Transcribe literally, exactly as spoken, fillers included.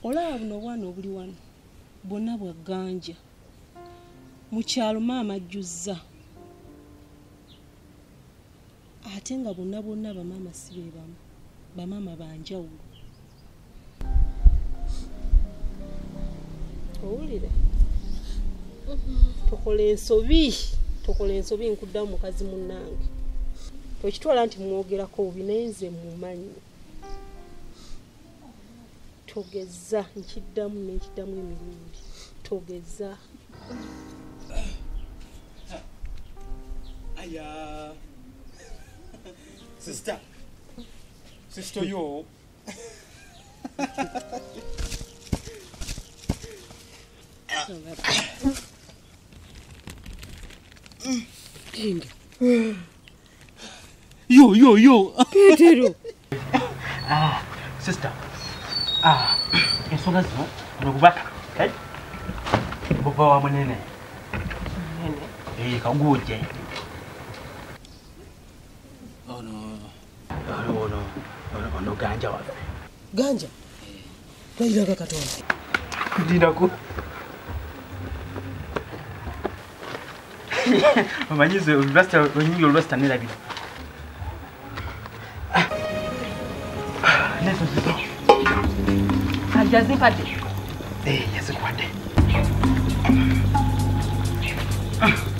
olaba buno obwana obuli wano bonna bwa ganja mu kyalo maama ajjuzza ate nga bonna bonna bamaama si be bamu bamaama banjawulo. Owulire tokola ensobi tokola ensobi nkuddamu mukazi munnange tokitwala nti mwogerako obubi naye nze mumanyi togeza nkiddamu nekiddamu emirundi togeza. Aya sister sister yo yo yo yo Petero. Ah sister ah ensonga zino nokubaka eh baba wa munene nene eh kaguje oh no oh no oh no ganja wa Ganja twayiraga katonda kudina ko Mamanyize rasta wenyi rasta nela bi Neso zito Ajazi pade eh yazi kwade